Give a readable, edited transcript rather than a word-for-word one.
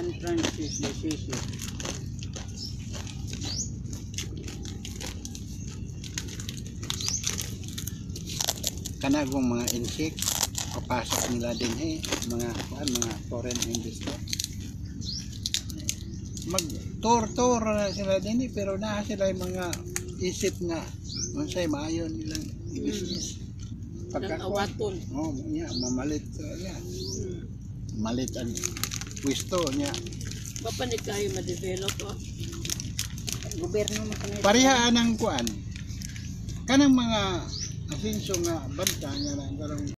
San Francis de Sisi. Kanagong mga insect papasok nila din mga foreign investor. Mag tour sila din pero naa sila yung mga isip nga unsay maayo nilang business. Awaton. Mamalit malit ang pwesto niya. Papanik kayo ma-develop gobyerno mo kanay. Parihaan ang kuan kanang mga asenso nga banta nga lang